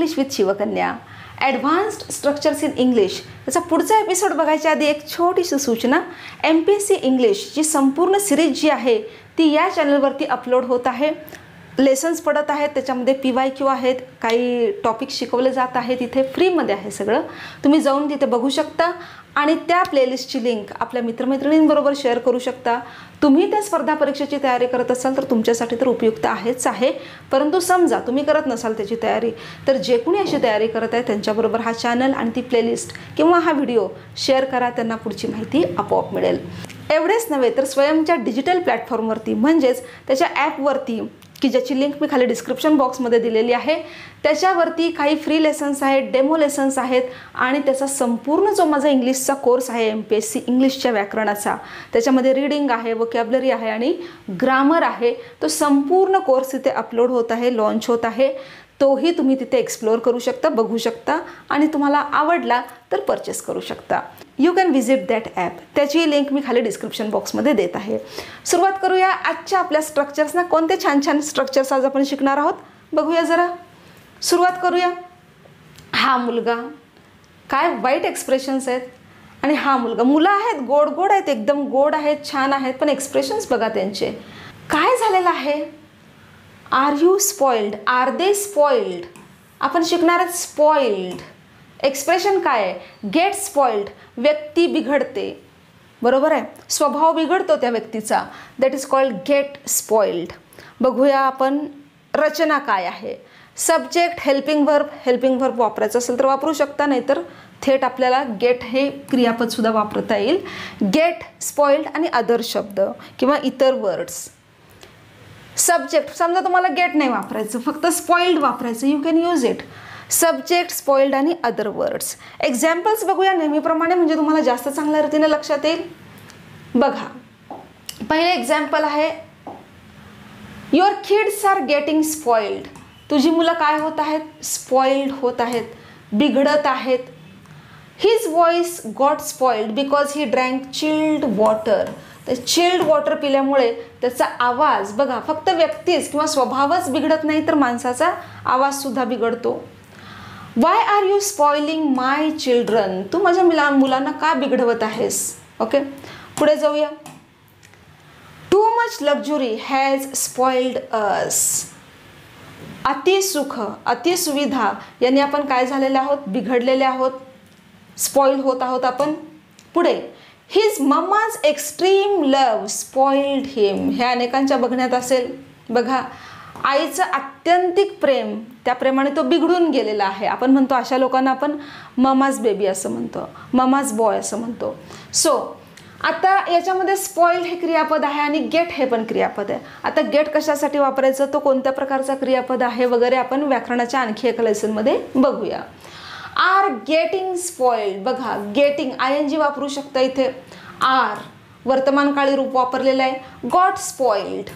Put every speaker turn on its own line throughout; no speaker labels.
English with Shivkanya, advanced structures in English. त्याचा पुढचा episode बघायच्या आधी एक छोटीशी सूचना, MPSC इंग्लिश जी संपूर्ण सिरीज जी आहे ती या चॅनलवरती अपलोड होत आहे. लेसन्स पडत आहेत, त्याच्यामध्ये PYQ आहेत, काही टॉपिक शिकवले जात आहेत, तिथे फ्रीमध्ये आहे सगळं. तुम्ही जाऊन तिथे बघू शकता आणि त्या प्लेलिस्टची लिंक आपल्या मित्रमैत्रिणींबरोबर शेअर करू शकता. तुम्ही त्या स्पर्धा परीक्षेची तयारी करत असाल तर तुमच्यासाठी तर उपयुक्त आहेच आहे, परंतु समजा तुम्ही करत नसाल त्याची तयारी, तर जे कोणी अशी तयारी करत आहे त्यांच्याबरोबर हा चॅनल आणि ती प्लेलिस्ट किंवा हा व्हिडिओ शेअर करा, त्यांना पुढची माहिती आपोआप मिळेल. एवढेच नव्हे तर स्वयंच्या डिजिटल प्लॅटफॉर्मवरती म्हणजेच त्याच्या ॲपवरती, की ज्याची लिंक मी खाली डिस्क्रिप्शन बॉक्समध्ये दिलेली आहे, त्याच्यावरती काही फ्री लेसन्स आहेत, डेमो लेसन्स आहेत आणि त्याचा संपूर्ण जो माझा इंग्लिशचा कोर्स आहे MPSC इंग्लिशच्या व्याकरणाचा, त्याच्यामध्ये रीडिंग आहे, वोकॅब्युलरी आहे आणि ग्रामर आहे, तो संपूर्ण कोर्स तिथे अपलोड होत आहे, लॉन्च होत आहे. तोही तुम्ही तिथे एक्सप्लोअर करू शकता, बघू शकता आणि तुम्हाला आवडला तर परचेस करू शकता. You can visit that app. त्याची लिंक मी खाली डिस्क्रिप्शन बॉक्समध्ये देत आहे. सुरुवात करूया आजच्या आपल्या स्ट्रक्चर्सना. कोणते छान छान स्ट्रक्चर्स आज आपण शिकणार आहोत बघूया जरा. सुरुवात करूया. हा मुलगा, काय वाईट एक्सप्रेशन्स आहेत. आणि हा मुलगा, मुलं आहेत, गोड गोड आहेत, एकदम गोड आहेत, छान आहेत, पण एक्सप्रेशन्स बघा त्यांचे. काय झालेलं आहे. Are you spoiled, are they spoiled. आपण शिकणार आहोत स्पॉइल्ड. एक्सप्रेशन काय आहे. गेट स्पॉइल्ड, व्यक्ती बिघडते, बरोबर आहे, स्वभाव बिघडतो त्या व्यक्तीचा, that is called get spoiled. बघूया आपण रचना काय आहे. सब्जेक्ट, हेल्पिंग व्हर्ब वापरायचं असेल तर वापरू शकता, नाहीतर थेट आपल्याला गेट हे क्रियापदसुद्धा वापरता येईल. गेट, स्पॉइल्ड आणि अदर शब्द किंवा इतर वर्ड्स. सब्जेक्ट, समजा तुम्हाला गेट नाही वापरायचं, फक्त स्पॉइल्ड वापरायचं, you can use it. Subject, spoiled आणि अदर वर्ड्स. एक्झाम्पल्स बघूया नेहमीप्रमाणे, म्हणजे तुम्हाला जास्त चांगल्या रीतीने लक्षात येईल. बघा, पहिले एक्झाम्पल आहे, your kids are getting spoiled. तुझी मुलं काय होत आहेत. स्पॉइल्ड होत आहेत, बिघडत आहेत. His voice got spoiled because he drank chilled water. तर चिल्ड वॉटर पिल्यामुळे त्याचा आवाज, बघा, फक्त व्यक्तीच किंवा स्वभावच बिघडत नाही तर माणसाचा आवाजसुद्धा बिघडतो. Why are you spoiling my children. तू माझ्या मुलांना का बिघडवत आहेस. ओके, पुढे जाऊया. Too much luxury has spoiled us. अतिसुख, अतिसुविधा यांनी आपण काय झालेले आहोत, बिघडलेले आहोत, स्पॉइल्ड होत आहोत आपण. पुढे, his mamma's extreme love spoiled him. हे अनेकांच्या बघण्यात असेल. बघा, आईचं आत्यंतिक प्रेम, त्या प्रेमाने तो बिघडून गेलेला आहे. आपण म्हणतो अशा लोकांना आपण ममाज बेबी असं म्हणतो, ममाज बॉय असं म्हणतो. सो आता याच्यामध्ये स्पॉइल्ड हे क्रियापद आहे आणि गेट हे पण क्रियापद आहे. आता गेट कशासाठी वापरायचं, तो कोणत्या प्रकारचा क्रियापद आहे वगैरे आपण व्याकरणाच्या आणखी एका लेसनमध्ये बघूया. Are getting spoiled. बघा, गेटिंग ING वापरू शकता इथे. आर वर्तमानकाळी रूप वापरलेलं आहे. गॉट स्पॉइल्ड,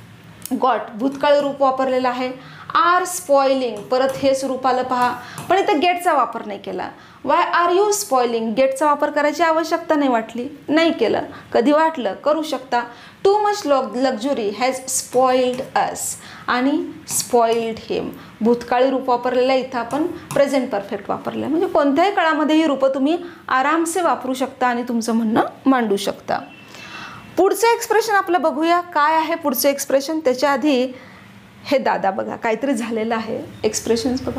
गॉट भूतकाळी रूप वापरलेलं आहे. आर स्पॉइलिंग, परत हेच रूप आलं पहा, पण इथं गेटचा वापर नाही केला. Why are you spoiling. गेटचा वापर करायची आवश्यकता नाही वाटली, नाही केलं. कधी वाटलं करू शकता. Too much luxury has spoiled us आणि स्पॉइल्ड हिम. भूतकाळी रूप वापरलेलं आहे, इथं आपण प्रेझेंट परफेक्ट वापरलं आहे. म्हणजे कोणत्याही काळामध्ये ही रूपं तुम्ही आरामसे वापरू शकता आणि तुमचं म्हणणं मांडू शकता. पुढचं एक्सप्रेशन आपलं बघूया. काय आहे पुढचं एक्सप्रेशन. त्याच्या आधी हे दादा बघा, काहीतरी झालेलं आहे. एक्सप्रेशन्स बघा,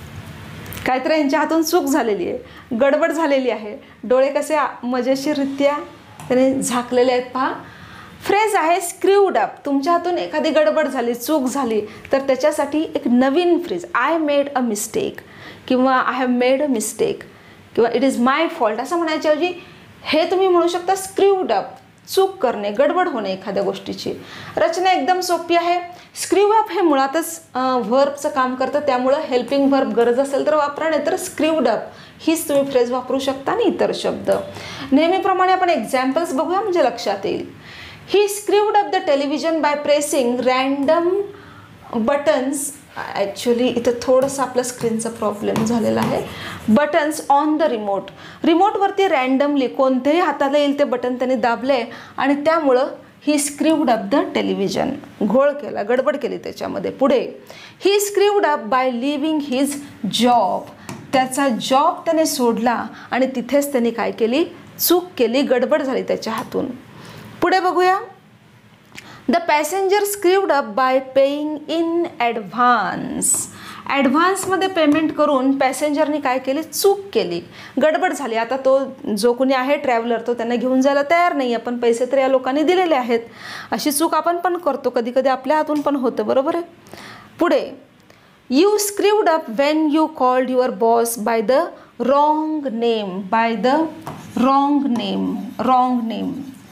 काहीतरी यांच्या हातून चूक झालेली आहे, गडबड झालेली आहे. डोळे कसे मजेशीररित्या त्याने झाकलेले आहेत पहा. फ्रेज आहे स्क्रीवड अप. तुमच्या हातून एखादी गडबड झाली, चूक झाली, तर त्याच्यासाठी एक नवीन phrase, I made a mistake किंवा I have made a mistake किंवा इट इज माय फॉल्ट असं म्हणायच्याऐवजी हे तुम्ही म्हणू शकता स्क्रीवड अप, चूक करणे, गडबड होणे एखाद्या गोष्टीची. रचना एकदम सोपी आहे. स्क्रीव अप हे मुळातच व्हर्बचं काम करतं, त्यामुळं हेल्पिंग व्हर्ब गरज असेल तर वापरा, नाही तर स्क्रीवड अप हीच तुम्ही फ्रेज वापरू शकता आणि इतर शब्द. नेहमीप्रमाणे आपण एक्झाम्पल्स बघूया म्हणजे लक्षात येईल. He screwed up the television by pressing random buttons. Actually इथं थोडंसं आपल्या स्क्रीनचा प्रॉब्लेम झालेला आहे. Buttons on the remote. रिमोटवरती रँडमली कोणत्याही हाताला येईल ते बटन त्याने दाबले आणि त्यामुळं he screwed up the television. घोळ केला, गडबड केली त्याच्यामध्ये. पुढे he screwed up by leaving his job. त्याचा जॉब त्याने सोडला आणि तिथेच त्याने काय केली, चूक केली, गडबड झाली त्याच्या हातून. पुढे बघूया. The passenger screwed up by paying in advance. ॲडव्हान्समध्ये पेमेंट करून पॅसेंजरनी काय केली, चूक केली, गडबड झाली. आता तो जो कोणी आहे ट्रॅव्हलर तो त्यांना घेऊन जायला तयार नाही, आपण पैसे तर या लोकांनी दिलेले आहेत. अशी चूक आपण पण करतो, कधी कधी आपल्या हातून पण होतं, बरोबर आहे. पुढे you screwed up when you called your boss by the wrong name. By the wrong name. Wrong name.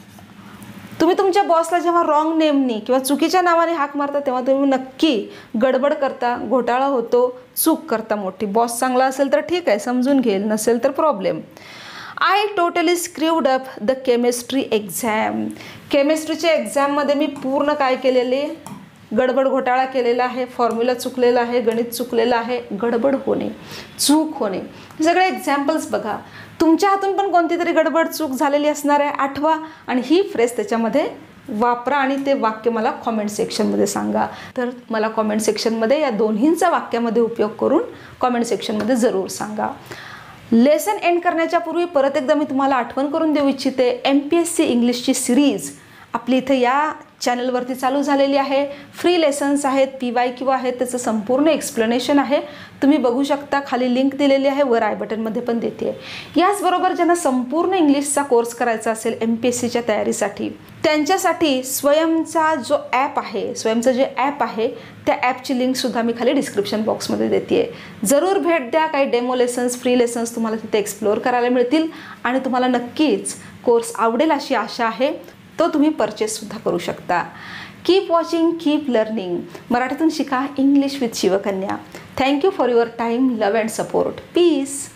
तुम्ही तुमच्या बॉसला जेव्हा रॉंग नेमनी किंवा चुकीच्या नावाने हाक मारता तेव्हा तुम्ही नक्की गडबड करता, घोटाळा होतो, चूक करता मोठी. बॉस चांगला असेल तर ठीक आहे, समजून घेईल, नसेल तर problem. I totally screwed up the chemistry exam. केमिस्ट्रीच्या एक्झाममध्ये मी पूर्ण काय केलेले, गडबड घोटाळा केलेला आहे, फॉर्म्युला चुकलेला आहे, गणित चुकलेलं आहे. गडबड होणे, चूक होणे, सगळे एक्झाम्पल्स बघा. तुमच्या हातून पण कोणती तरी गडबड चूक झालेली असणार आहे, आठवा आणि ही फ्रेज त्याच्यामध्ये वापरा आणि ते वाक्य मला कॉमेंट सेक्शनमध्ये सांगा. तर मला कॉमेंट सेक्शनमध्ये या दोन्हींचा वाक्यामध्ये उपयोग करून कॉमेंट सेक्शनमध्ये जरूर सांगा. लेसन एंड करण्याच्या पूर्वी परत एकदा मी तुम्हाला आठवण करून देऊ इच्छिते, MPSC इंग्लिशची सिरीज आपली इथे या चॅनलवरती चालू झालेली आहे. फ्री लेसन्स आहेत, PYQ आहेत, त्याचं संपूर्ण एक्सप्लेनेशन आहे, तुम्ही बघू शकता. खाली लिंक दिलेली आहे, वर आय बटनमध्ये पण देते. याचबरोबर ज्यांना संपूर्ण इंग्लिशचा कोर्स करायचा असेल MPSCच्या तयारीसाठी, त्यांच्यासाठी स्वयंचा जो ॲप आहे, स्वयंचं जे ॲप आहे त्या ॲपची लिंकसुद्धा मी खाली डिस्क्रिप्शन बॉक्समध्ये देते. जरूर भेट द्या. काही डेमो लेसन्स, फ्री लेसन्स तुम्हाला तिथे एक्सप्लोअर करायला मिळतील आणि तुम्हाला नक्कीच कोर्स आवडेल अशी आशा आहे. तो तुम्ही परचेससुद्धा करू शकता. Keep watching, keep learning. मराठीतून शिका English with Shivkanya. Thank you for your time, love and support. Piece.